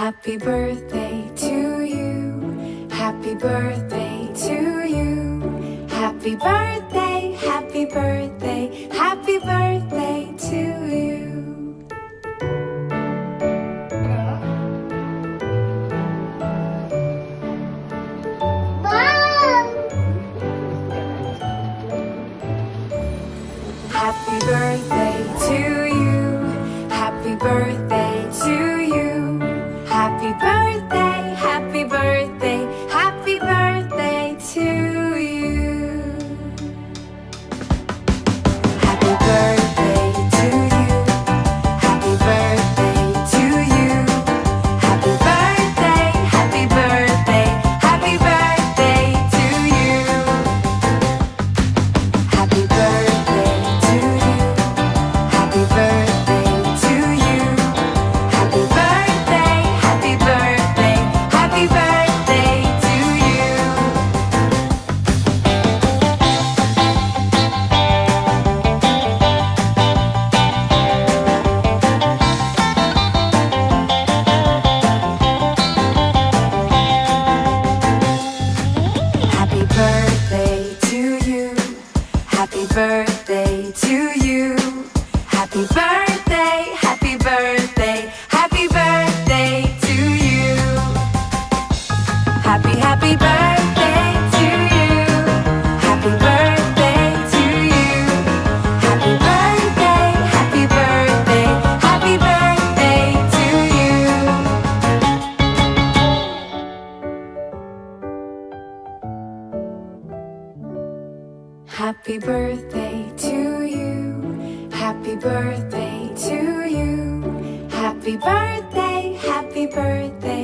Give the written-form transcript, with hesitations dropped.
Happy birthday to you. Happy birthday to you. Happy birthday, happy birthday, happy birthday to you. Happy birthday to you. Happy birthday to you. Happy birthday, happy birthday, happy birthday to you. Happy birthday to you. Happy birthday to you. Happy birthday, happy birthday, happy birthday to you. Happy birthday to you. Happy birthday to you. Happy birthday, happy birthday, happy birthday to you. Happy birthday to you. Happy birthday to you. Happy birthday, happy birthday, happy birthday to you. Happy birthday to you. Happy birthday to you. Happy birthday, happy birthday, happy birthday to you. Happy birthday to you. Happy birthday to you. Happy birthday, happy birthday,